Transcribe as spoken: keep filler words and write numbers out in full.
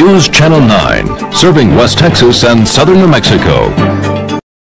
News Channel nine, serving West Texas and southern New Mexico.